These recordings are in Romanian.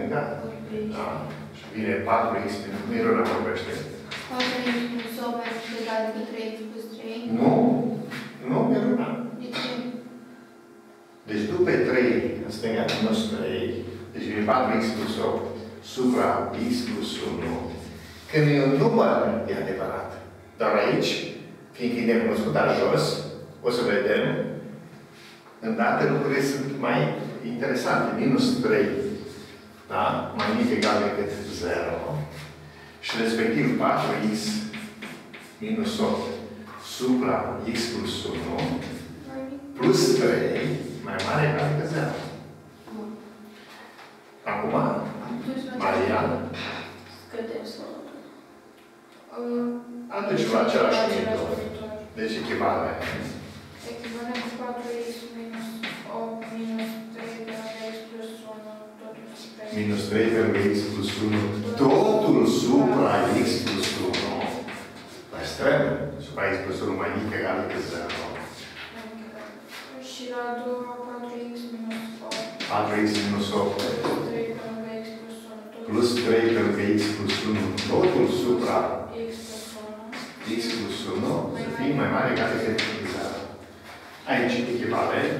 stânga? Da. Și vine 4x minus... Miruna vorbește. 4x minus 8 mai mult egal decât 3x plus 3. Nu. Nu, Miruna. De ce? Deci după 3 în stânga minus 3, deci vine 4x plus 8 supra x plus 1. Când e un număr, e adevărat. Dar aici, fiindcă e necunoscut dar jos, o să vedem, îndată lucrurile sunt mai interesante. Minus 3, da? Mai mic egal decât 0. Și respectiv 4x minus 8 supra x plus 1 plus 3 mai mare egal decât 0. Acum, Mariana. Scădem să aduci la același numitor. Deci echivalent. Echivalent cu 4x minus 8 minus 3 pe x plus 1 totul supra x. Minus 3 pe x plus 1 totul supra x plus 1. Păstrăm supra x plus 1 mai mic egal decât 0. Și la a doua 4x minus 8. 4x minus 8 plus 3 pe x plus 1 totul supra x plus 1 să fie mai mare egal decât 0. Aici echivalent.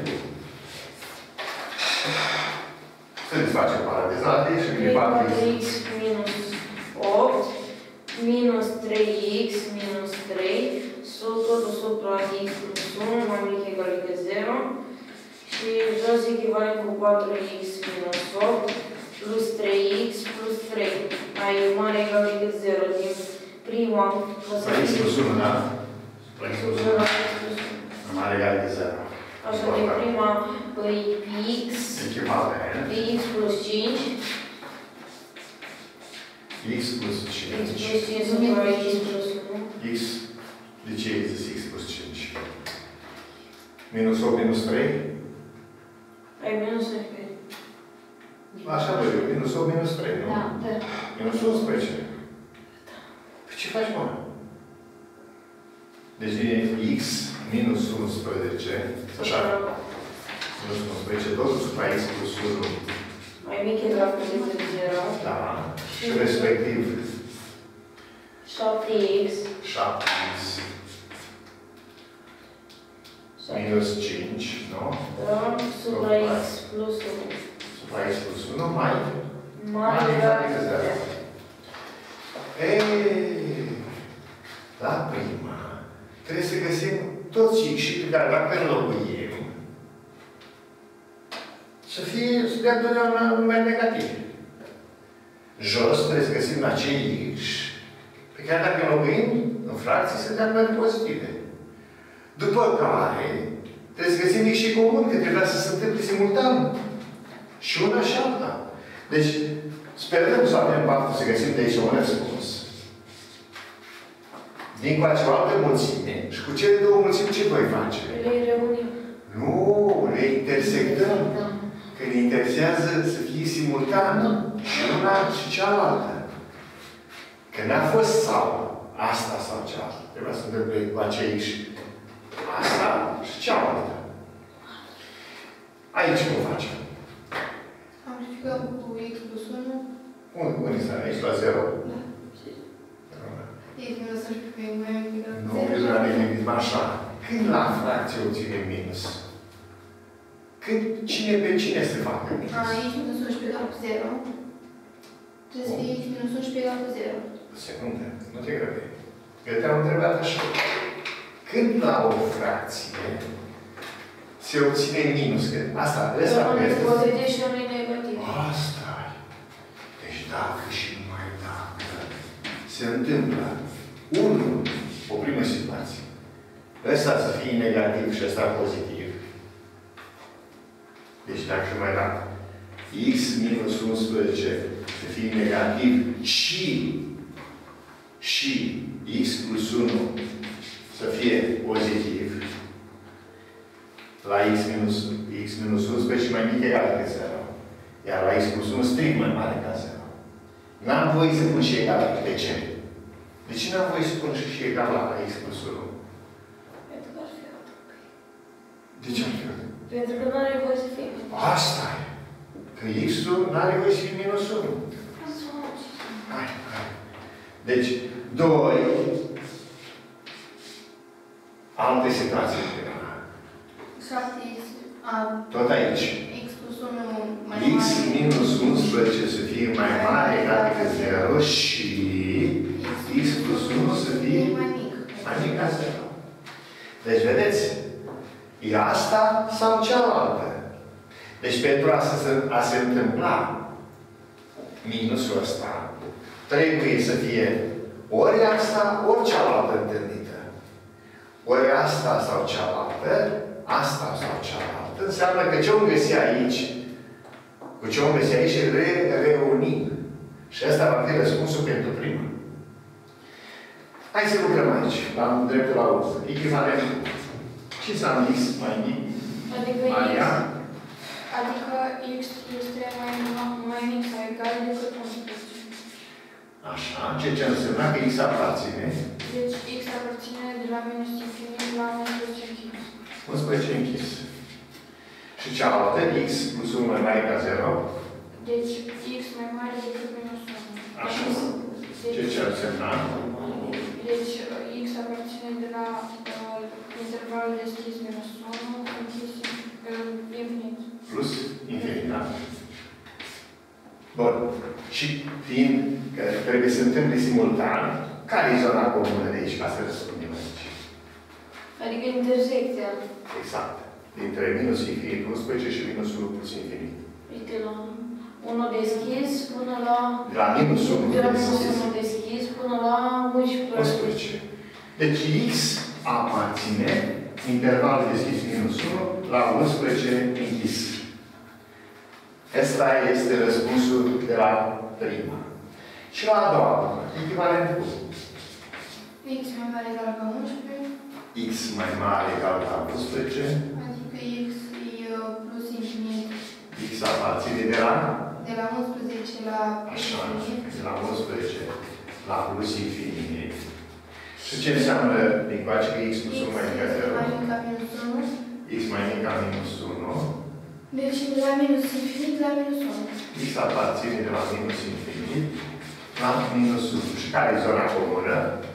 Să desfacem paradezate și vine 4x minus 8 minus 3x minus 3 totul supra x plus 1 mai mic egal decât 0 și jos echivalent cu 4x minus 8 plus 3x plus 3 mai mare egal decât 0 din prima supra x plus 1, da? Supra x plus 1 mai mare egal decât 0. Așa, din prima x echivalent x plus 5 x plus 5 x plus 5 supra x plus 1 x de ce e zis x plus 5? Minus 8 minus 3? ai minus 11. Așa văd eu, minus 8 minus 3, nu? Da, da. Minus 11. Păi ce faci, mă? Deci vine x minus 11, așa? Minus 11, totul supra x plus 1. Mai mic egal decât 0. Da. Și respectiv 7x 7x minus 5, nu? da, supra x plus 1. Supra x plus 1 mai Mare egal decât 0. Ei, la prima trebuie să găsim toți x-ii pe care dacă înlocuim să dea întotdeauna numeri negative. Jos trebuie să găsim acei x pe care dacă înlocuim în fracții să dea numeri pozitive. După care trebuie să găsim x-ii comuni, că trebuia să se întâmple simultan. Și una și alta. Deci, sperăm să avem parte să găsim de aici un răspuns. Din cu acea altă mulțime și cu cele două mulțimi ce voi face? Le reunim. Nu, le intersectăm. Că ne interesează să fie simultan și una și cealaltă. Că n-a fost sau asta sau cealaltă. Trebuia să întâmple cu acei și asta și cealaltă. Aici cum facem? Amplificăm cu x plus 1. Unde să aici la 0? Da. X minus 11 pe mai mic egal Nu, decât 0. nu ne gândim așa. Când la fracție obținem minus? Când cine pe cine se facă minus? X minus 11 egal cu 0. Trebuie să fie x minus 11 egal cu 0. O secundă, nu te grăbi. Eu te-am întrebat așa. Când la o fracție se obține minus? Că asta, ăsta este... pozitiv și unul negativ. Asta e. Deci dacă și numai dacă se întâmplă unul, o primă situație, ăsta să fie negativ și ăsta pozitiv. Deci dacă și mai dacă x minus 11 să fie negativ și x plus 1 să fie pozitiv, la x minus 11 mai mic egal decât 0. Iar la x plus 1 strict mai mare ca 0. N-am voie să pun și egal. De ce? De ce n-am voie să pun și egal la x plus 1? Pentru că ar fi altă. De ce am fi? Pentru că nu are voie să fie. Asta e. Că x-ul n-are voie să fie minus 1. Hai. Deci, 2, alte situații. 7x, Tot aici. x plus 1 mai X mare. minus 11 să fie mai mare decât 0 și x plus 1 să fie mai mic ca 0. Deci, vedeți? E asta sau cealaltă. Deci, pentru a se întâmpla minusul ăsta, trebuie să fie ori asta, ori cealaltă întâlnită. Ori asta sau cealaltă, asta sau cealaltă. Înseamnă că ce-o găsi aici, cu ce-o găsi aici, reunim. Și asta va fi răspunsul pentru prima. Hai să lucrăm aici, la dreptul la urmă. Echivalent. Ce înseamnă x mai mic? Adică Maria? Adică x este mai mic sau egal decât 11. Așa, ce înseamnă că x aparține? Deci x aparține de la minus infinit la 11 închis. 11 închis. Și cealaltă, x plus 1 mai mare ca 0. Deci x mai mare decât minus 1. Așa. Ce însemna? Deci x aparține de la intervalul deschis minus 1 închis infinit. Plus infinit, da? Bun. Și fiind că trebuie să întâmple simultan, care e zona comună de aici, ca să răspundem aici? Adică intersecția. Exact. Dintre minus infinit 11 și minus 1 plus infinit. Uite la 1 deschis până la... De la minus 1 de la minus deschis. 1 deschis până la 11. 11. Deci x aparține intervalul deschis minus 1 la 11 închis. Asta este răspunsul de la prima. Și la a doua, echivalent cu X mai mare egal ca 11. x mai mare egal ca 11. Adică x e plus infinit. X aparține de la? De la 11 la Așa, infinit. de la 11 la plus infinit. Și ce înseamnă din coace că x plus 1 mai mic ca 0? Mai mic ca minus 1. X mai mic ca minus 1. Deci de la minus infinit la minus 1. X aparține de la minus infinit la minus 1. Și care e zona comună?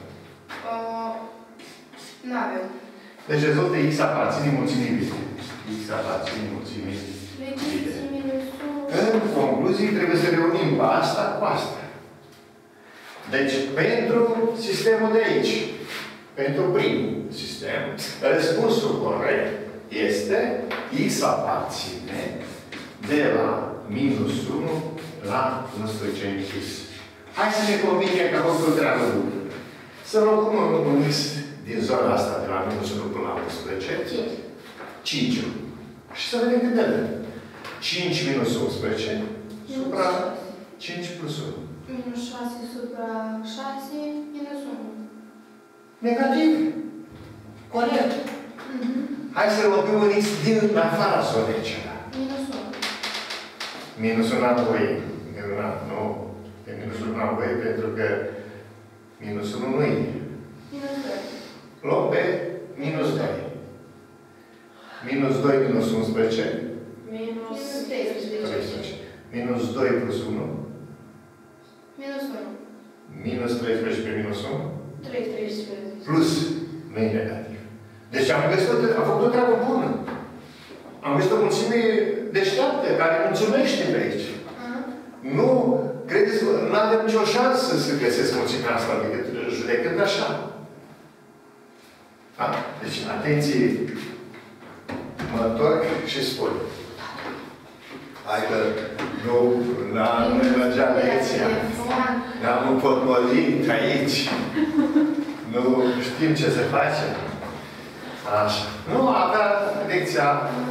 N-avem. Deci rezultă x aparține mulțimii vide. X aparține mulțimii Deci vide. x minus 1. În concluzie, trebuie să reunim asta cu asta. Deci, pentru sistemul de aici, pentru primul sistem, răspunsul corect este x aparține de la minus 1 la 11 închis. Hai să ne convingem că a făcut o treabă bună. Să luăm un x din zona asta de la minus 1 până la 11. 5. Și să vedem cât dă. 5 minus 11 supra 5 plus 1. Minus 6 supra 6 minus 1. Negativ. Corect. Hai să luăm un x din afara zonei celălalt. Minus 1. Minus 1 am voie. Nu. Pe minus 1 am voie pentru că minus 1 nu e. Minus 2. Luăm pe minus 2. Minus 2 minus 11. Minus 13. Minus 2 plus 1. Minus 1. Minus 13 pe minus 1. 13. Plus. Nu e negativ. Deci am făcut o treabă bună. Am găsit o mulțime deșteaptă care mulțumește pe aici. Nu, credeți, nu avem nicio șansă să găsesc mulțimea asta decât judecând așa. Da? Deci, atenție, mă întorc și spun. Hai că nu mergea lecția. Ne-am împotmolit aici. Nu știm ce se face. Așa. Nu avea lecția.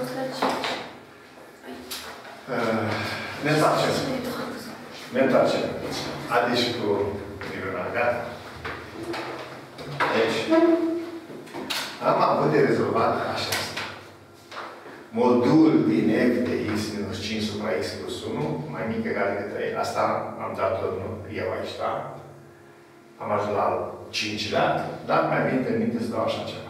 Ne întoarcem. Ne întoarcem. Adică cu Miruna, gata? Deci, am avut de rezolvat așa asta. Modul din f de x minus 5 supra x plus 1 mai mic egal decât 3. Asta am dat-o eu aici, da? Am ajuns la 5-lea, dar mai bine în minte să dau așa ceva.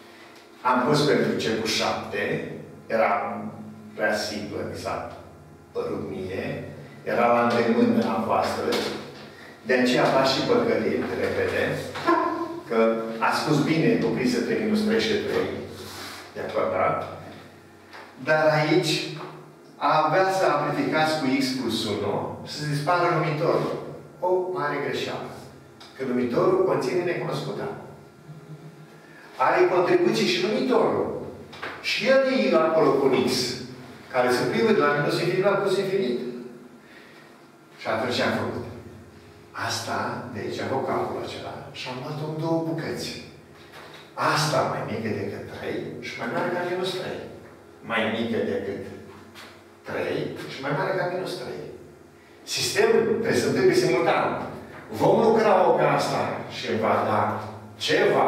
Am pus pentru c cu 7, era prea simplă, mi s-a părut mie, era la îndemână a voastră, de aceea v-aș și păcălit repede, că a spus bine copii să 3 minus 3 și 3, de acordat, dar aici a avea să amplificați cu x plus 1 să dispară numitorul. O mare greșeală. Că numitorul conține necunoscută. Are contribuții și numitorul. Și el e acolo cu x, care se plimbă de la minus infinit la plus infinit. Și atunci ce am făcut? Asta, de aici, vocabulul acela, și am luat-o în 2 bucăți. Asta mai mică decât 3 și mai mare ca minus 3. Mai mică decât 3 și mai mare ca minus 3. Sistemul trebuie să întâmple simultan. Vom lucra pe asta și îmi va da ceva.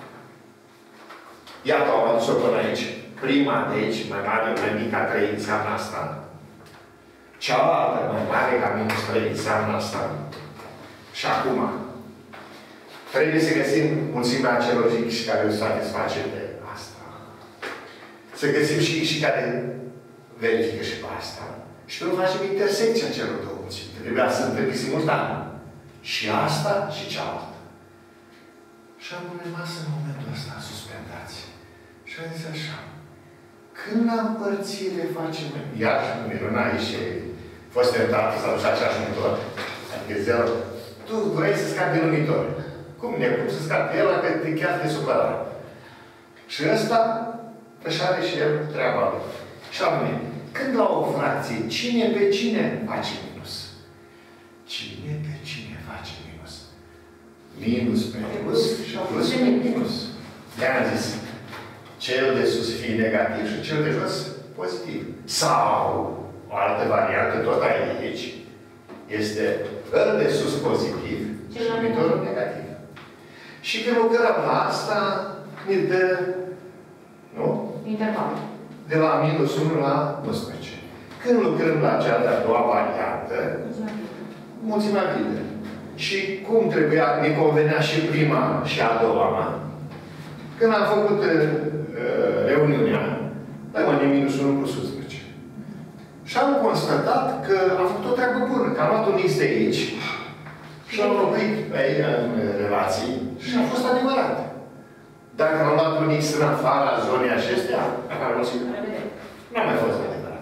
Iată, am adus-o până aici. Prima de aici, mai mare, mai mică ca 3, înseamnă asta. Cealaltă, mai mare ca minus 3, înseamnă asta. Și acum, trebuie să găsim mulțimea celor x care o satisface de asta. Să găsim și x care verifică și pe asta. Și nu facem intersecția celor 2 mulțimi. Trebuia să întâlnim simultan. Și asta și cealaltă. Și am rămas în momentul ăsta suspendați. Și am zis așa. Când la împărțire facem... Iar minuna aici fost tentat să aduci aceeași numitor. Adică 0. Tu vrei să scapi de numitor. Cum cum să scapi de el, că chiar te supăra. Și ăsta își are și el treaba lui. Și anume, când la o fracție, cine pe cine face minus? Cine pe cine face minus? Minus pe minus și plus pe minus. De-aia am zis, cel de sus fie negativ și cel de jos pozitiv. Sau, o altă variantă, tot aici, este îl de sus pozitiv și numitorul negativ. Și când lucrăm la asta, ne dă, nu? Interval. De la minus 1 la 11. Când lucrăm la cea de-a doua variantă, mulțimea vidă. Și cum trebuia, ne convenea și prima și a doua, când am făcut reuniunea, rămâne minus 1 plus 11. Și am constatat că am făcut o treabă bună, că am luat un x de aici și am înlocuit pe în relații și a fost adevărat. Dacă am luat un x în afara zonei acestea, n-a mai fost adevărat.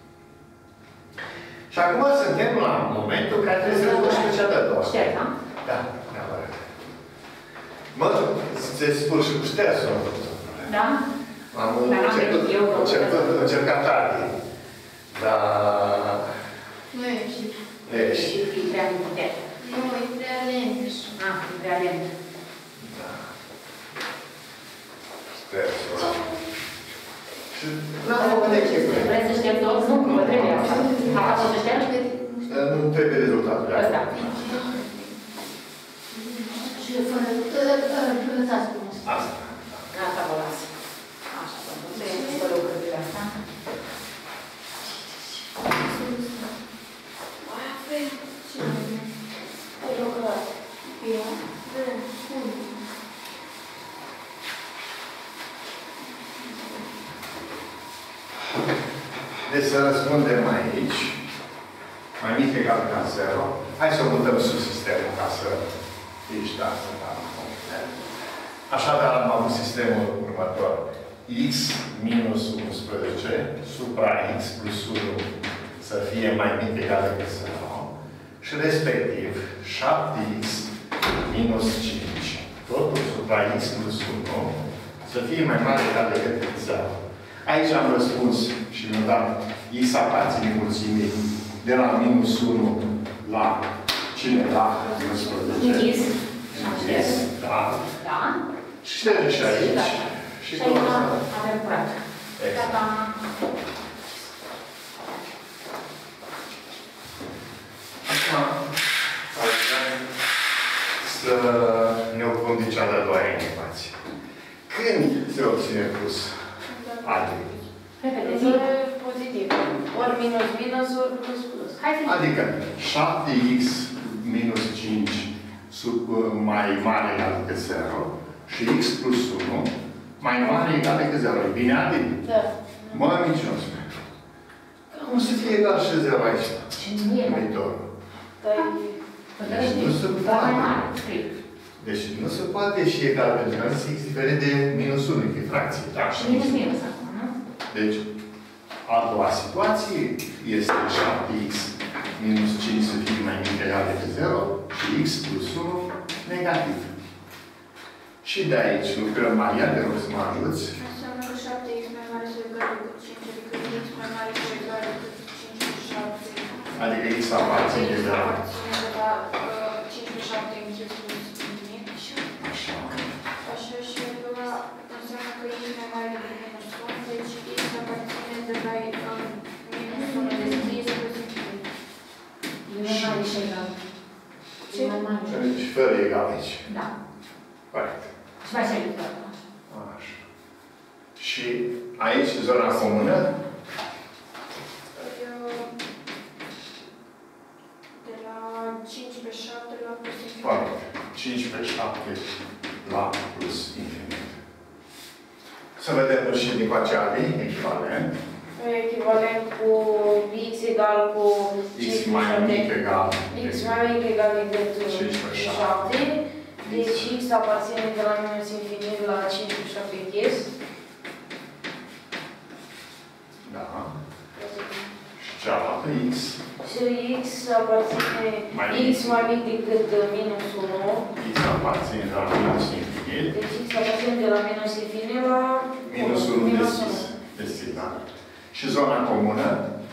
Și acum suntem la momentul care trebuie să rezolvăm cea de-a doua. Șterg, da? Da, neapărat. Mă, ți-ai spus și cu ștersul. Da? Am încercat tare. Dar... Nu ești. Nu ești. Și e prea putere. Nu, e prea lent. Ah, e prea lent. Da. Ștersul. Și n-am făcut de echipă. Vrei să șterg tot? Nu, vă trebuie asta. Asta o să șterg? Nu trebuie rezultatul. Ăsta. Și fără... Lăsați frumos. Asta. Asta vă las. Așa, să vă lucrurile astea. Mai avem... Ce avem? Te lucrat. Eu? Da. Deci să răspundem aici. Mai mic egal ca 0. Hai să o mutăm sus sistemul ca să ești asta. Așadar am avut sistemul următor. X minus 11 supra X plus 1 să fie mai mic egal decât 0. Și respectiv 7X minus 5 totul supra X plus 1 să fie mai mare egal decât 0. Aici am răspuns și mi-am dat X aparține mulțimii de la minus 1 la cine? La 11. Închis. Închis. Da. Da. Și șterge și aici. Și aici avem curat. Gata. Acum, să ne ocupăm de cea de-a doua ecuație. Când se obține plus adică? Repede, zi. Pozitiv. Ori minus minus, ori plus plus. Hai să Adică 7x minus 5 mai mare egal decât 0 și x plus 1 mai mare egal decât 0. E bine, Adi? Da. Mă, niciun. Cum să fie egal și 0 aici? Și nu e egal. Viitorul. Deci, nu se poate. mai mare, scrie. Deci nu se poate și egal, pentru că nu se x diferit de minus 1, că e fracție. Da? Și minus acum, nu? Deci, a doua situație este 7x minus 5 să fie mai mic egal decât 0 și x plus 1 negativ. Și de aici lucrăm Maria, te rog să mă ajuți. Înseamnă că 7x mai mare sau egal decât 5, adică x mai mare sau egal decât 5 pe 7. Adică x aparține de la... Aparține de la 5 pe 7 închis plus infinit. Așa și de la... Înseamnă că x mai mare decât minus 1, deci x aparține de la minus 1 deschis plus infinit. E mai mare și egal. Ce? E mai mare. Deci fără egal aici. Da. Corect. Și mai se ridică. Așa. Și aici zona comună. De la 5 pe 7 la plus infinit. Corect. 5 pe 7 la plus infinit. Să vedem și din coacea echivalent. Echivalent cu x egal cu X mai mic egal. x mai mic egal decât 5 pe 7. Deci x aparține de la minus infinit la 5 pe 7 închis. Da. Și cealaltă x. Și x aparține x mai mic decât minus 1. X aparține de la minus infinit. Deci x aparține de la minus infinit la Minus 1 deschis. Deschis, da. Și zona comună.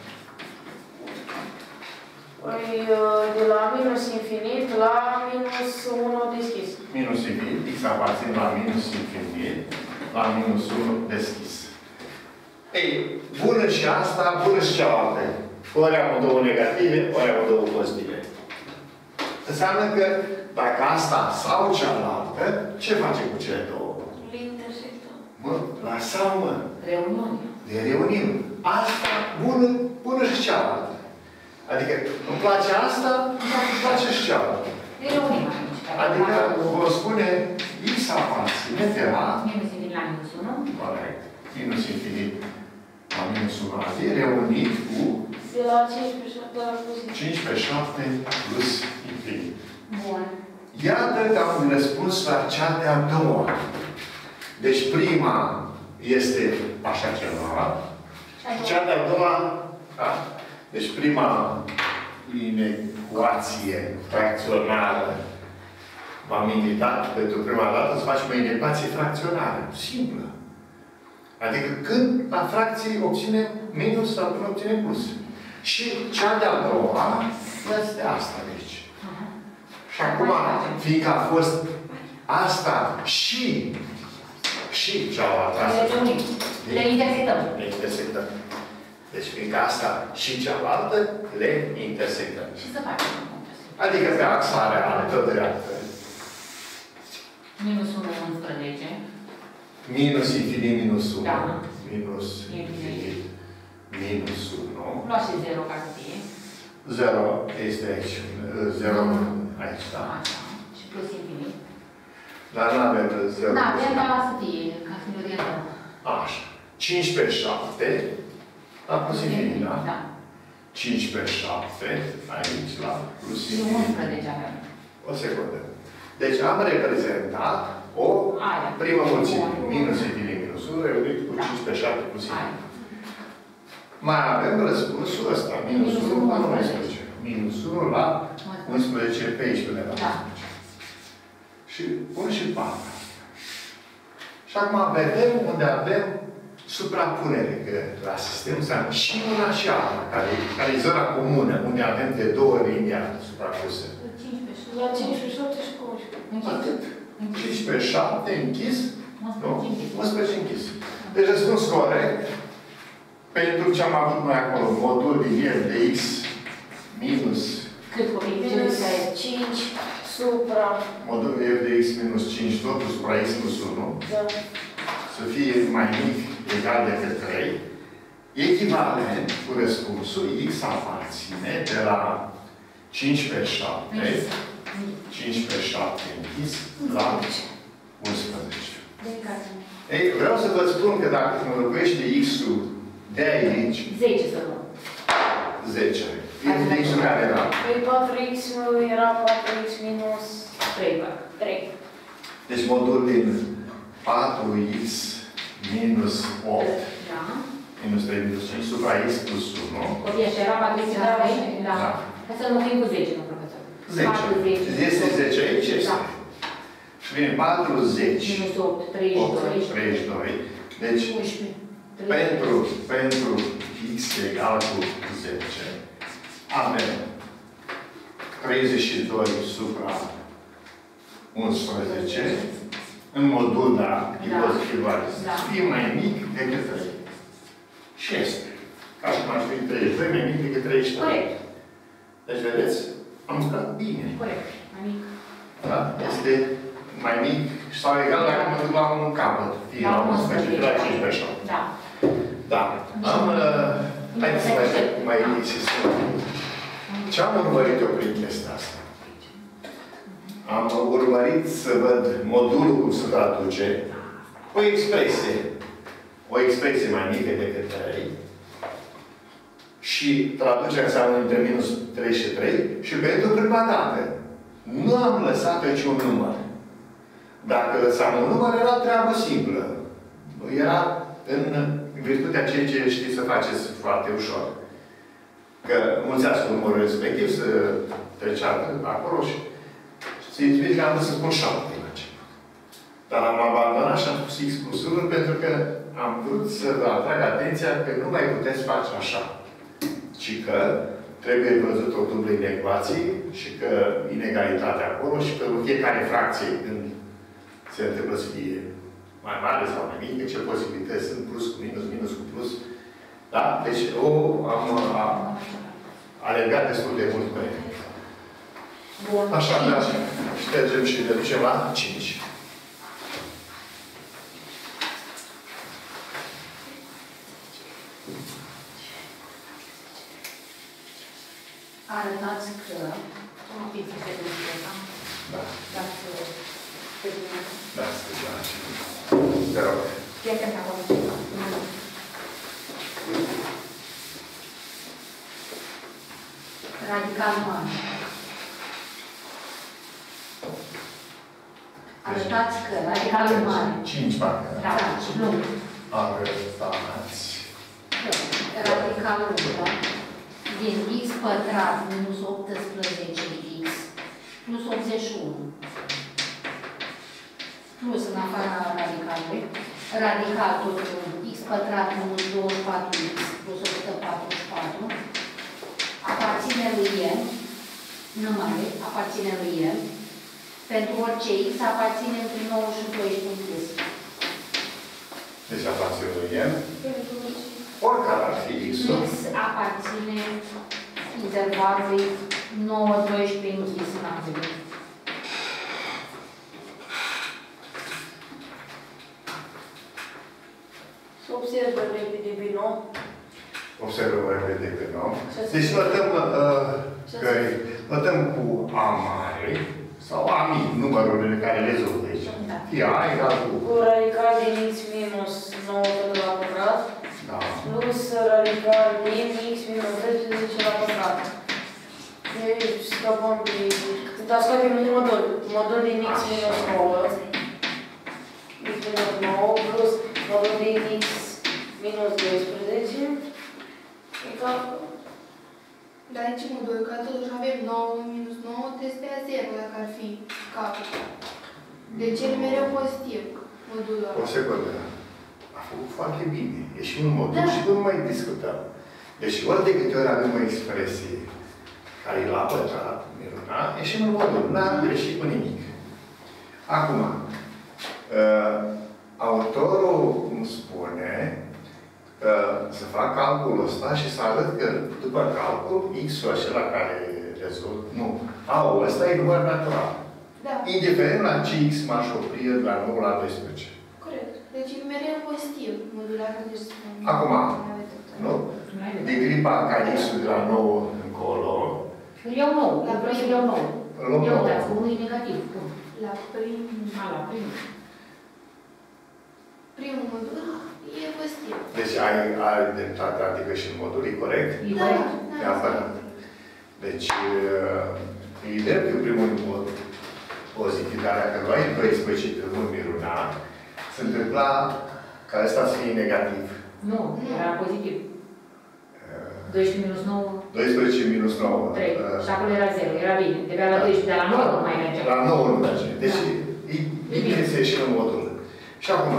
Păi, de la minus infinit la minus 1 deschis. Minus infinit. X aparține la minus infinit. La minus 1 deschis. Ei, bună și asta, bună și cealaltă. Ori am două negative, ori am două pozitive. Înseamnă că dacă asta sau cealaltă, ce face cu cele două? Le intersectăm. Mă, lăsau, mă. Reuniune. Le reunim. Asta, bună și cealaltă. Adică îmi place asta, îmi place și cealaltă. Reunim atunci. Adică vă spune x aparține de la... Minus infinit la minus 1. Corect. Minus infinit la minus 1 azi, reunit cu De la 5 pe 7 la plus infinit. 5 pe 7 plus infinit. Bun. Iată că am răspuns la cea de-a doua. Deci prima este așa ceva. Cea de-a doua, da. Deci prima inecuație fracționară v-am invitat pentru prima dată să facem o inecuație fracționară. Simplă. Adică când la fracție obține minus sau când obține plus. Și cea de-a doua este asta de aici. Și acum, fiindcă a fost asta și cealaltă. Le reunim. Le intersectăm. Le intersectăm. Deci, fiindcă asta și cealaltă, le intersectăm. Și să facem. Adică pe axa reală, tot dreaptă. Minus 1, 11. Minus infinit, minus 1. Da. Minus infinit, minus 1. Lua și 0 ca să fie. 0 este aici. 0 aici, da. Așa. Și plus infinit. Dar nu avem 0. Da, avem la să fie, ca să ne orientăm. Așa. 5 pe 7 la plus infinit, da? Da. 5 pe 7 aici la plus Și infinit. 11 avem. O secundă. Deci am reprezentat o Aia. primă mulțime. Bun. Minus infinit minus 1 reunit cu Da. 5 pe 7 plus Aia. infinit. Mai avem răspunsul ăsta. Minus 1 la 11. Minus 1 la 11 pe aici până la 11. Da. Și pun și 4. Și acum vedem unde avem suprapunere, că la sistem înseamnă și una și alta, care e zona comună, unde avem de două linii suprapuse. La 5 pe 7 și cu 11. Atât. 5 pe 7 închis, nu? 11 11 închis. Deci răspuns corect, pentru ce am avut noi acolo, modul din el de x minus, Cât copii? Minus 5 supra. modul f de x minus 5, totul supra x plus 1, Da. să fie mai mic egal decât 3, echivalent cu răspunsul x aparține de la 5 pe 7, 5 pe 7 închis, la 11. Ei, vreau să vă spun că dacă mă locuiește x-ul de aici, 10 să luăm. 10. X care era? Păi 4x era 4x minus 3. Deci modul din 4x minus 8 Da. minus 3 minus 5 supra x plus 1. Copii, așa era 4x la 3? Da. Da. Hai să înlocuim cu 10, nu, profesor. 10. Este 10 aici, este. Da. Și vine 40 Minus 8, 8, 32. 32. Deci, 11. pentru x egal cu 10, avem 32 supra 11, în modul, da, pozitivare, Da. să fie mai mic decât 3. Și este. Ca și cum ar fi 32 mai mic decât 33. Corect. Deci, vedeți, am lucrat bine. Corect. Mai mic. Da? Este mai mic sau egal dacă mă duc la un capăt. Fie la 11, la 15. Da. Da. Haideți să mai insistăm. Ce am urmărit eu prin chestia asta? Am urmărit să văd modulul cum se traduce o expresie mai mică decât 3 și traducerea înseamnă între minus 3 și 3 și pentru prima dată nu am lăsat aici un număr. Dacă lăsam un număr, era treabă simplă. Era în virtutea ceea ce știți să faceți foarte ușor. Că mulțească numărul respectiv, să treceată acolo și să-i spui că am vrut să spun 7 la început. Dar am abandonat și am spus x plus 1 pentru că am vrut să vă atrag atenția că nu mai puteți face așa. Ci că trebuie văzut o dublă inecuație și că inegalitatea acolo și că în fiecare fracție când se întâmplă să fie mai mare sau mai mică, ce posibilități sunt plus cu minus, minus cu plus. Da? Deci am alergat destul de mult pe el. Bun. Așa, da. Ștergem și ne ducem la 5. Arătați că... Un pic să se duce, da? Da. Dați pe bine. Da, la 5. Te rog. Fii atent acolo. Radical mare. Arătați că radicalul mare. 5 parcă. Da, nu. Arătați. Radicalul din x pătrat minus 18x plus 81 plus în afara radicalului, radical totul x pătrat minus 24x plus 144 aparține lui n, numai aparține lui n, pentru orice x aparține între 9 și 12 în plus. Deci aparține lui n. Oricare ar fi x-ul. X aparține intervalului 9-12 închis în angol. Să observă repede binom. Observăm repede binom. Deci notăm cu A mare sau A mic, numărurile care le rezolvă aici. Fie A egal cu... Cu radical din x minus 9 la pătrat. Da. Plus radical din x minus 13 la pătrat. Deci scăpăm de... Dar scăpăm de modul. Modul din x minus 9. X minus 9 plus modul din x minus 12. Egal... Dar aici modul, că totuși avem 9 minus 9, trebuie să dea 0 dacă ar fi capul. Deci el mereu pozitiv, modulul ăla. O secundă. A făcut foarte bine. E și un modul și nu mai discutăm. Deci ori de câte ori avem o expresie care e la pătrat, minunat, e și un modul. N-am greșit cu nimic. Acum, autorul îmi spune să fac calculul ăsta și să arăt că după calcul, x-ul acela care rezolv, nu, A-ul ăsta e număr natural. Da. Indiferent la ce x m-aș opri de la 9 la 12. Corect. Deci e mereu pozitiv, modul dacă deci spun. Acum, nu? Din clipa ca x-ul de la 9 încolo, Îl iau nou, la vreo îl iau nou. îl luăm Eu, nou. dar cu unul e negativ. Bun. La La primul. primul modul, e pozitiv. Deci ai dreptate, adică și în modul e corect? E Da, corect? da. Neapărat. Deci, e drept că primul mod pozitiv, dar dacă nu ai 12 pe numărul A, se întâmpla ca ăsta să fie negativ. Nu, era pozitiv. 12 minus 9. 12 minus 9. 3. Și acolo era 0. Era bine. Trebuia la 12, dar la 9 nu mai merge. La 9 nu merge. Deci e bine să ieșim în modul. Și acum,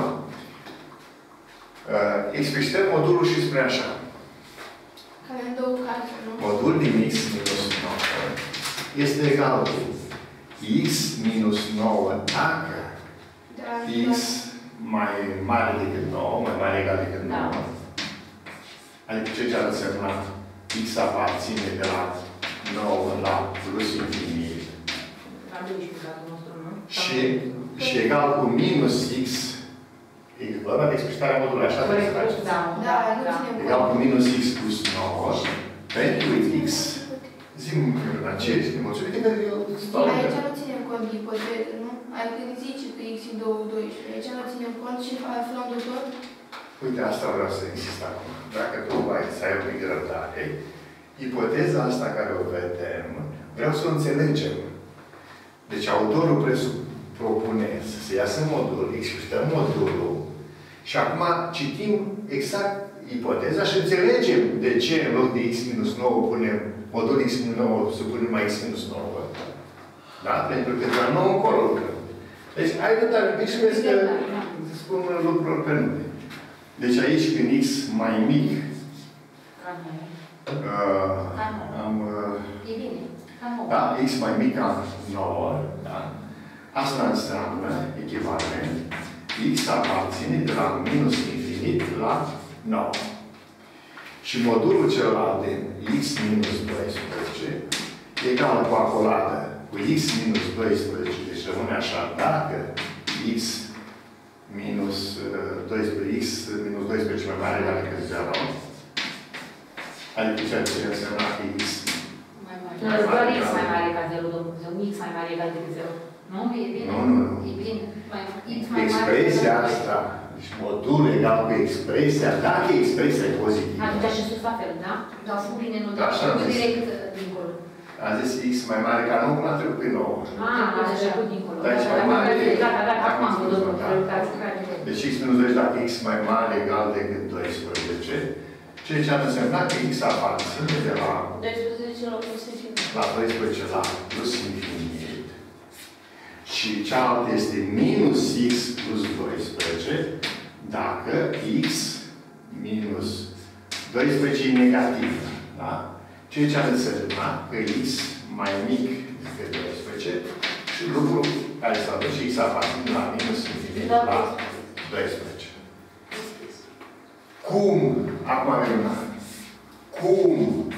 explicităm modulul și spune așa. Avem două cazuri, nu? Modul din x minus 9 este egal cu x minus 9 dacă x mai mare decât 9, mai mare egal decât 9. Adică ce ar însemna x aparține de la 9 la plus infinit. La 12 cazul nostru, nu? Și egal cu minus x. Vorba de explicitarea modului, așa trebuie să faci. Da, nu ținem cont. Egal cu minus x plus 9 pentru x. Zi-mi, ce este mulțumit? Că eu stau. Aici nu ținem cont de ipoteză, nu? Adică zice că x e 12. Aici nu ținem cont și aflăm de tot. Uite, asta vreau să insist acum. Dacă tu ai să ai o pic de răbdare, ipoteza asta care o vedem, vreau să o înțelegem. Deci autorul propune să se iasă modul, explicităm modulul și acum citim exact ipoteza și înțelegem de ce în loc de x minus 9 punem modul x minus 9 să punem mai x minus 9. Da? Pentru că de la 9 încolo lucrăm. Deci, hai de tare, pic și vezi că spun lucruri pe nume. Deci aici, când x mai mic, E bine. da, x mai mic ca 9, da? Asta înseamnă echivalent. X aparține de la minus infinit la 9. Și modulul celălalt din x minus 12 egal cu acolată cu x minus 12. Deci rămâne așa. Dacă x minus 12, x minus 12 mai mare decât 0, adică ceea ce însemna că x doar x mai mare ca 0, domnul. X mai mare egal decât 0. Nu? E bine? Nu. E bine. X mai mare. Expresia asta, deci modul egal cu expresia, dacă expresia e pozitivă. Atunci și sus la fel, da? Dar fu bine, nu Da, așa am zis. direct dincolo. Am zis x mai mare ca 9 până a trecut pe 9. Ați trecut dincolo. Da, și mai mare. Da, acum am văzut, domnul. Deci x minus 12 dacă x mai mare egal decât 12, ceea ce ar însemna că x aparține de la 12 la plus infinit. la 12 la plus infinit. Și cealaltă este minus x plus 12 dacă x minus 12 e negativ. Da? Ceea ce ar însemna că x mai mic decât 12 și lucrul care s-a dus și x aparține de la minus infinit la 12. Cum? Acum avem una. Cum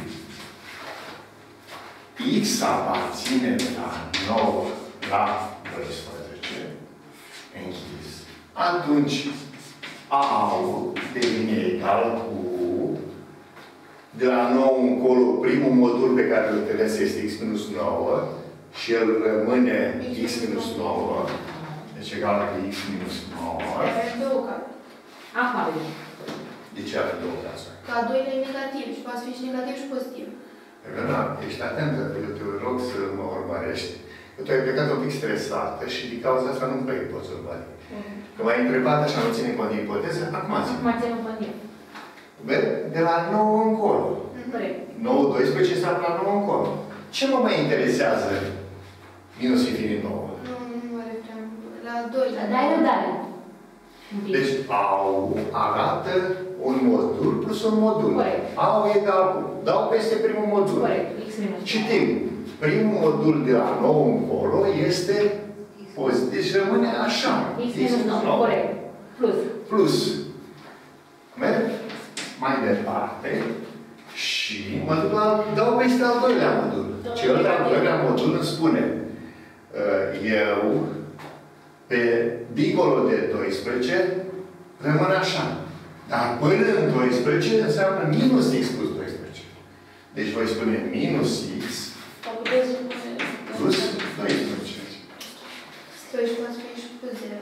x aparține de la 9 la 12, închis. Atunci, A-ul devine egal cu, de la 9 încolo, primul modul pe care îl întâlnesc este x minus 9 și el rămâne x minus 9. Deci egal cu x minus 9. Avem două cazuri. Acum avem. De ce avem două cazuri? Ca doilea e negativ și poate fi și negativ și pozitiv. Da, ești atentă, eu te rog să mă urmărești. Că tu ai plecat un pic stresată și din cauza asta nu prea poți urmări. Că m-ai întrebat așa, nu ține cont de ipoteză, acum zic. Acum ținem cont de. De la 9 încolo. Corect. 9, 12 înseamnă la 9 încolo. Ce mă mai interesează minus infinit 9? Nu are prea la 2. Dai răbdare. Deci au arată un modul plus un modul. Corect. Au egal cu. Dau peste primul modul. Corect. X minus 9. Citim. Primul modul de la 9 încolo este pozitiv. Deci rămâne așa. X minus 9. Corect. Plus. Plus. Merg mai departe și mă duc la, dau peste al doilea modul. Cel de-al doilea modul îmi spune eu pe dincolo de 12 rămân așa. Dar până în 12 înseamnă minus x plus 12. Deci voi spune minus x plus 12. Stoi și poate fi și cu 0.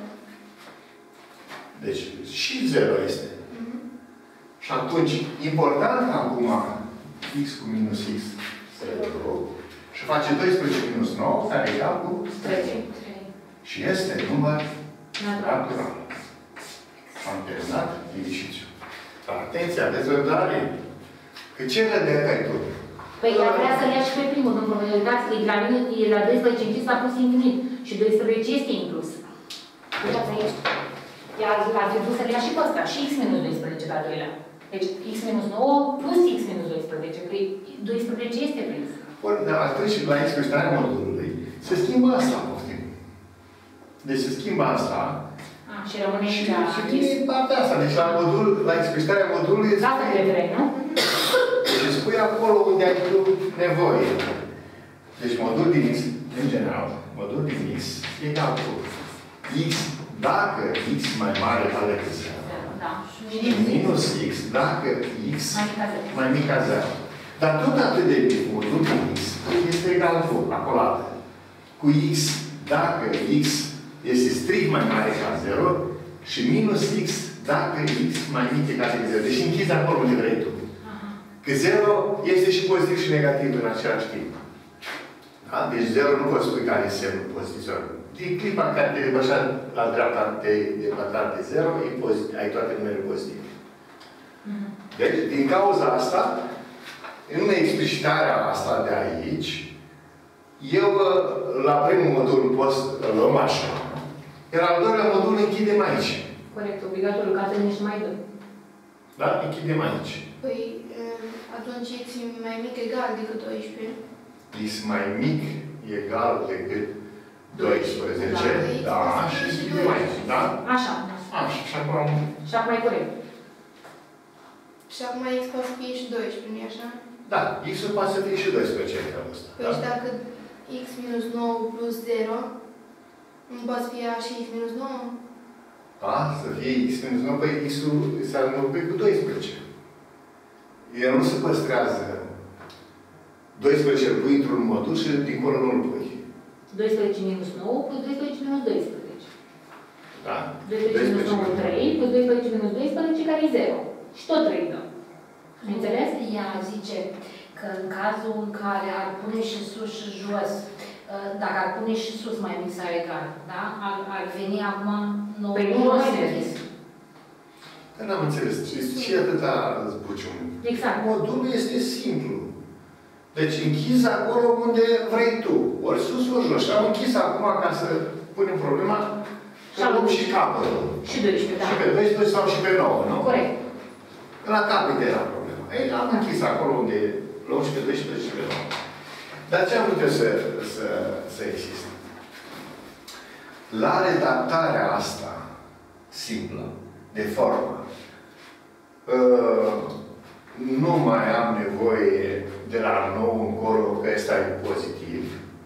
Deci și 0 este. Și atunci, important acum, x cu minus x se rup și face 12 minus 9, care e egal cu 3. și este număr natural. Am terminat exercițiul. Atenție, aveți răbdare. Că ce rădări ai tu? Păi ea vrea să le ia și pe primul, domnule, uitați că e la 12 închis, s-a pus infinit. Și 12 este inclus. Uitați aici. Ea ar fi vrut să le ia și pe ăsta, și x minus 12 la doilea. Deci x minus 9 plus x minus 12, că 12 este prins. Ori, dar atunci, la expresarea modulului, se schimbă asta, poftim. Deci se schimbă asta. Și rămâne Și la vine partea asta. Deci la modul, la expresarea modulului... Asta vrei, nu? Deci spui acolo unde ai tu nevoie. Deci modul din x, în general, modul din x e egal cu x dacă x mai mare sau decât 0. Da. Și minus x dacă x mai mic ca 0. Dar tot atât de mic, modul din x este egal cu, acolo, cu x dacă x este strict mai mare ca 0 și minus x dacă x mai mic egal de 0. Deci închizi acolo unde vrei tu. Că 0 este și pozitiv și negativ în același timp. Da? Deci 0 nu poți spui care e semnul pozitiv. Din clipa în care te depășa la dreapta de depărtat de 0, ai toate numerele pozitive. Deci, din cauza asta, în explicitarea asta de aici, eu la primul modul pot luăm așa. Iar al doilea modul închidem aici. Corect, obligatoriu, ca să nici mai dă. Da? Închidem aici. Păi, atunci x mai mic egal decât 12. X mai mic egal decât 12. Da, și închidem aici. Da? Așa. Așa. Și acum am... Și acum e corect. Și acum x poate să fie și 12, nu-i așa? Da, x-ul poate să fie și 12 în felul ăsta. Păi și dacă x minus 9 plus 0, nu poate fi și x minus 9? Da? Să fie x minus 9, păi x-ul se înlocui cu 12. El nu se păstrează 12 îl pui într-un modul și dincolo nu îl pui. 12 minus 9 plus 12 minus 12. Da? 12 minus 9, 3, plus 12 minus 12, care e 0. Și tot 3 dăm. Înțeles? Ea zice că în cazul în care ar pune și sus și jos, dacă ar pune și sus mai mic sau egal, da? Ar veni acum 9 Păi nu mai mai închis. Că n-am înțeles. Ce e atâta zbucium? Exact. Modulul este simplu. Deci închizi acolo unde vrei tu. Ori sus, ori jos. Și am închis acum ca să punem problema să luăm și capătul. Și 12, da. Și pe 12 sau și pe 9, nu? Corect. La capăt era problema. Ei, am închis acolo unde luăm și pe 12 și pe 9. Dar ce am vrut eu să insist? La redactarea asta simplă, de formă, nu mai am nevoie de la 9 încolo că ăsta e pozitiv.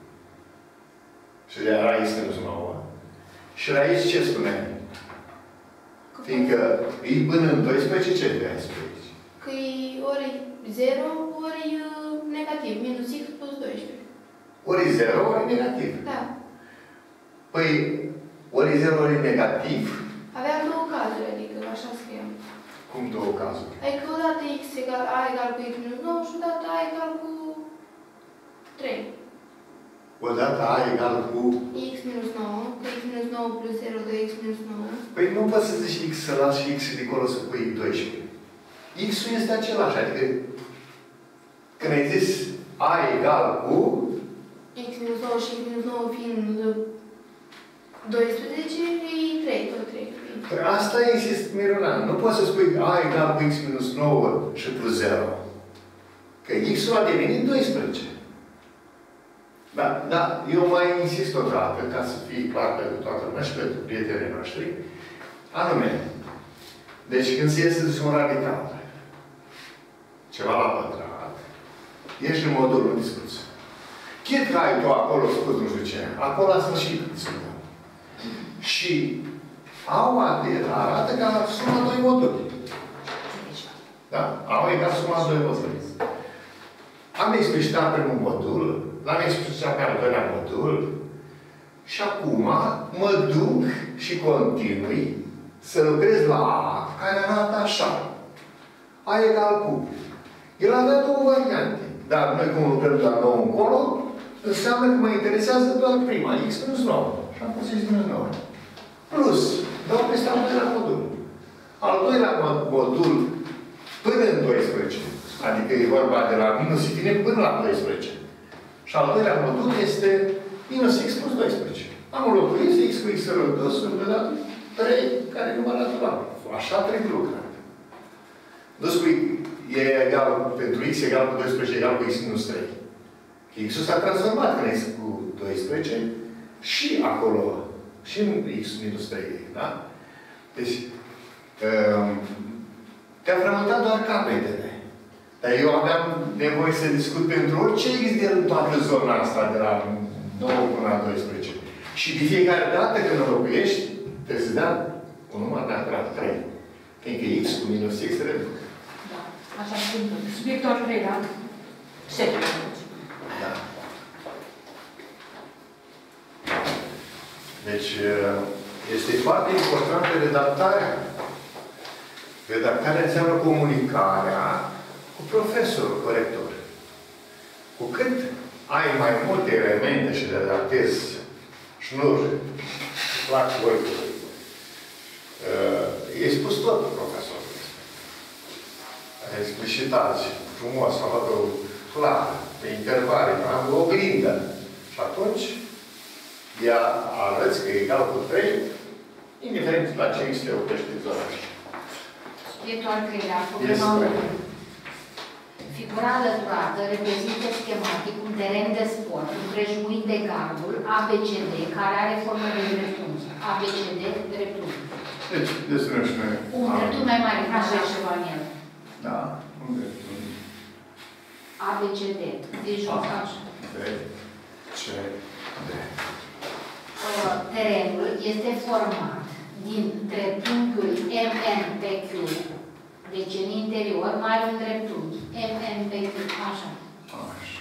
Și de la x minus 9. Și la aici ce spuneai? Fiindcă e până în 12, ce trebuie să spui aici? Că e ori 0, ori negativ, minus x plus 12. Ori 0, ori negativ. Da. Păi, ori 0, ori negativ. Avea două cazuri, adică așa scriem. Cum două cazuri? Adică odată x egal, a egal cu x minus 9 și odată a egal cu 3. Odată a egal cu... X minus 9, că x minus 9 plus 0 de x minus 9. Păi nu poți să zici x, să lași x și dincolo să pui 12. X-ul este același, adică când ai zis a egal cu... X minus 9 și x minus 9 fiind 12, e 3, tot 3. Păi asta insist Miruna. Nu poți să spui a egal cu x minus 9 și plus 0. Că x-ul a devenit 12. Da, da, eu mai insist o dată, ca să fie clar pentru toată lumea și pentru prietenii noștri. Anume, deci când se iese de un radical, ceva la pătrat, ești în modul în discuție. Chit că ai tu acolo spus nu știu ce, acolo a sfârșit discuția. Și au arată ca suma doi moduli. Da? Au egal suma doi moduli. Am explicitat primul modul, l-am explicitat pe al doilea modul și acum mă duc și continui să lucrez la A, care arată așa. A egal cu El avea două variante. Dar noi, cum lucrăm la 9 încolo, înseamnă că mă interesează doar prima, x minus 9. Și am pus x minus 9. Plus, dau peste al doilea modul. Al doilea modul până în 12. Adică e vorba de la minus infinit până la 12. Și al doilea modul este minus x plus 12. Am înlocuit x cu x rău 2, sunt de dat 3, care e număr natural. Așa trebuie lucrat. Nu spui, e egal, pentru x egal cu 12 egal cu x minus 3. X-ul s-a transformat când x cu 12 și acolo, și în x minus 3, da? Deci, te-a frământat doar capetele. Dar eu aveam nevoie să discut pentru orice x din toată zona asta, de la 9 până la 12. Și de fiecare dată când înlocuiești, trebuie să dea un număr neapărat 3. Fiindcă x cu minus x trebuie. Da, așa se întâmplă. Subiectul al treilea. Setul. Da. Deci, este foarte importantă redactarea. Redactarea înseamnă comunicarea cu profesorul, corector. Cu cât ai mai multe elemente și le redactezi șnuri, plac voi, e spus tot profesorul. Explicitați, frumos, a făcut clar, pe intervale, am o oglindă. Și atunci, ea arăți că e egal cu 3, indiferent la ce se oprește zona asta. Subiectul al treilea, problema 1. Figura alăturată reprezintă schematic un teren de sport împrejmuit de gardul ABCD, care are formă de dreptunghi. ABCD, dreptunghi. Deci, despre și noi. Un dreptunghi mai mare, așa ceva în el. Da, un dreptunghi. ABCD. Deci, așa. C, D. Terenul este format din dreptunghiul MN pe Q, deci în interior mai are un dreptunghi. MN pe Q, așa. Așa.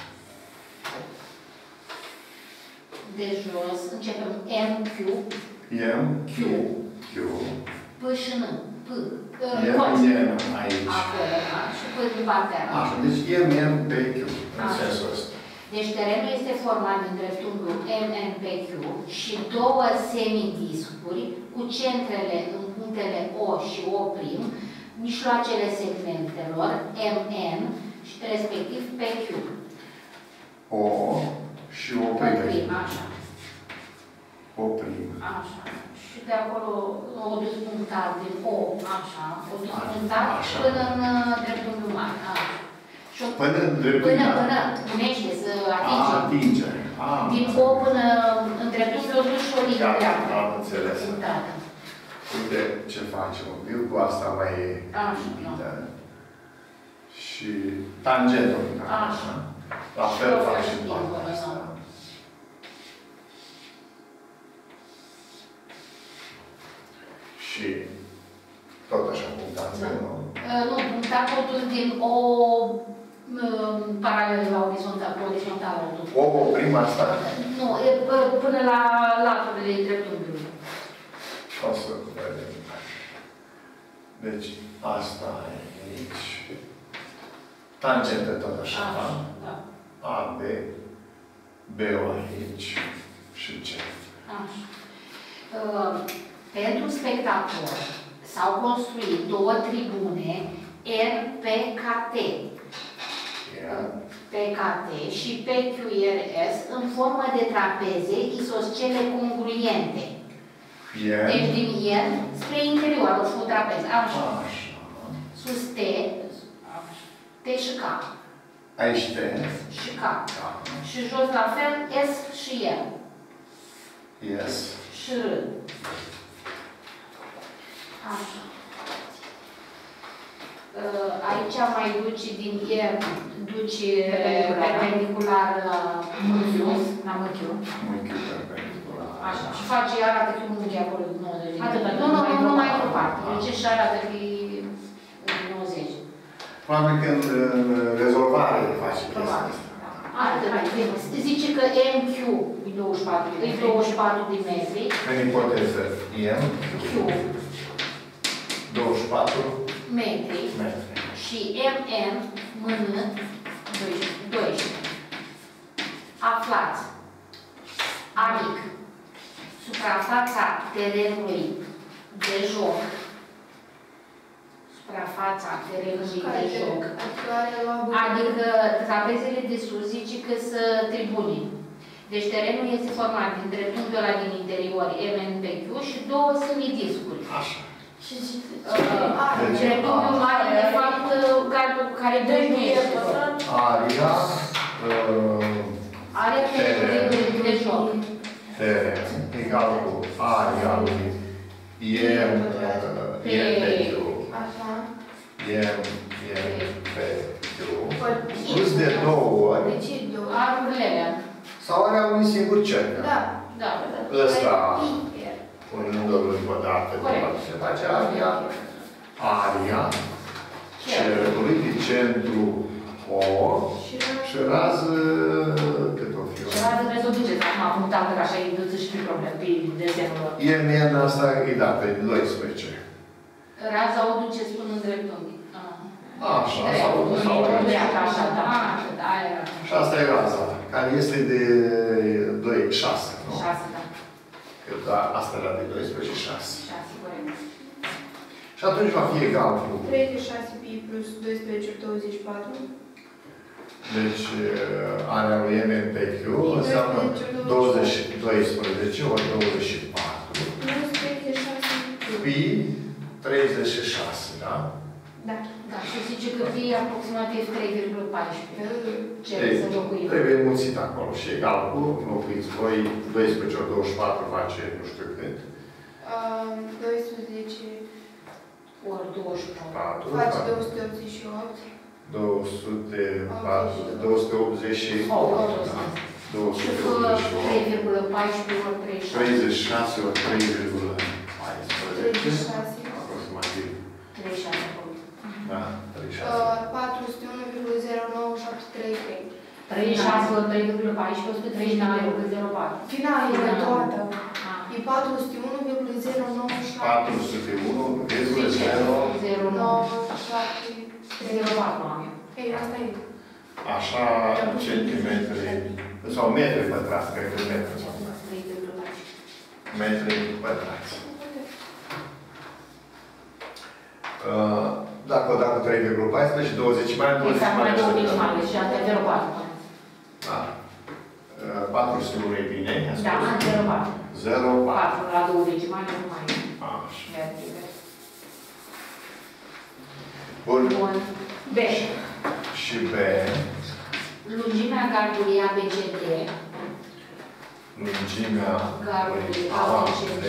De jos, începem MQ, M, Q, Q. P și N. P. M, aici. Acolo, da? Și P din partea. Așa, deci M, pe Q, în sensul ăsta. Deci terenul este format din dreptunghiul MNPQ și două semidiscuri cu centrele în punctele O și O', mijloacele segmentelor MN și respectiv PQ. O și O prim. Așa. O prim. Așa. Și de acolo o dus punctat din O, așa, o dus punctat Așa. până în dreptunghiul mare. Așa. Până în dreptunghiul mare. Până punește să atinge. Atinge. Din O până în dreptunghiul o dus și o linie dreaptă. Am înțeles. Punctată. Uite ce facem. Viu cu asta mai lipită. Și tangentul. Așa. La fel fac și Și partea asta. Și tot așa punctați, nu? Nu, punctat totul din o paralelă la orizontală. O prima asta. Nu, până la laturile dreptunghiului. O să vedem. Deci, asta e aici. Tangentă tot așa. Da. A, B, B-o aici și C. Așa. Pentru spectator s-au construit două tribune RPKT. PKT și PQRS în formă de trapeze isoscele congruente. Deci din el spre interior, o să trapeze. Așa. Sus T, T și K. Aici T. Și K. Și jos la fel S și L. Yes. Și R. Așa. Aici mai duci din el, duci perpendicular sus, la mâchiul. Mâchiul perpendicular. Așa. Și face, arată că unghi acolo 90. Atât, Nu mai departe. Deci și arată că e 90. Probabil că în rezolvare face chestia asta. Zice că MQ e 24 de metri. În ipoteză, M, Q 24 metri. metri. și MN mânând 12. Aflați. Adică suprafața terenului de joc. Suprafața terenului de joc. Adică trapezele de sus zice că sunt tribune. Deci terenul este format din dreptunghiul ăla din interior, MN pe Q, și două semidiscuri. Așa. Dreptunghiul mare, de fapt, care dăjduie pătrat. Aria. Area terenului de joc. Teren egal cu aria lui M pe Q. Așa. M pe Q. Plus de 2 ori. De ce două? Arurile alea. Sau area unui singur cerc. Da. Da. Ăsta, punându-l încă o dată, se face aria cercului de centru O și rază cât o fi? Și rază vreți să o duceți acum, punctată, că așa îi duță și prin probleme, pe desenul ăla. MN asta e dată, de 12. Raza o duceți până în dreptunghi. Așa, sau așa, da. Era. Și asta e raza, care este de 2, 6, nu? 6, da. Că asta era de 12, 6. 6, corect. Și atunci va fi egal cu... 36 pi plus 12 ori 24. Deci, area lui MN pe Q înseamnă 12 ori 24 Plus 36 pi 36, da? Da. Da, și zice că fie aproximativ 3,14. Ce să locuim. Trebuie înmulțit acolo și egal cu, înlocuiți voi, 12 ori 24 face nu știu cât. 12 ori 24. face 288. 288. Și fă 3,14 ori 36. 36 ori 3,14. 36. Aproximativ. 36 acolo. Da, 36. 401,0973. 36 ori 3,14, 139,04. Finalul e toată. Ah. E 401,097. 401,097. Ei, asta e. Așa, centimetri, sau metri pătrați, cred că metri. Metri pătrați. Dacă o dată 3,14 și 20 mai, 20 Exact, mai 20 mai. mai, și asta e 0,4. Da. 401 e bine, a spus? Da, 0,4. 0,4. 4 la 20 mai, nu mai Așa. merge. Bun. Bun. B. Și B. Lungimea gardului ABCD. Lungimea Gardului ABCD.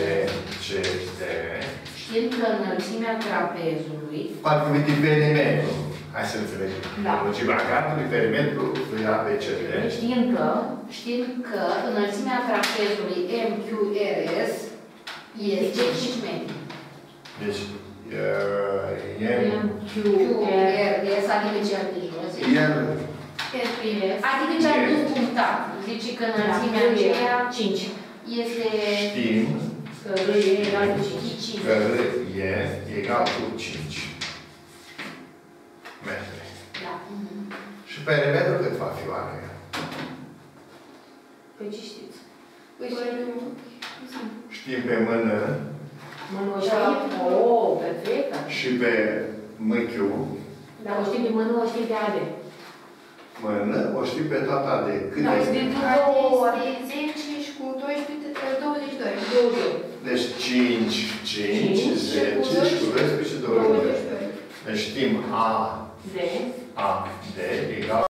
Știind că înălțimea trapezului. Parcă uite perimetru. Hai să înțelegem. Da. Lungimea gardului, perimetru, lui ABCD. Știind că înălțimea trapezului MQRS este 5 metri. Deci, MQRS, adică cel de jos. Adică cel de punctat. Zice că înălțimea aceea 5. Este... Știm că R e egal cu 5. că R e egal cu 5 metri. Da. Și perimetrul cât va fi oare? Păi ce știți? Știm pe mână Perfect. și pe MQ. Dar o știm pe mână, o știm pe AD. Mână, o știm pe toată AD. Cât Da, este? este 10 și cu 12, 22. Deci 5, 10 și cu 12 și 22. Deci știm A, D egal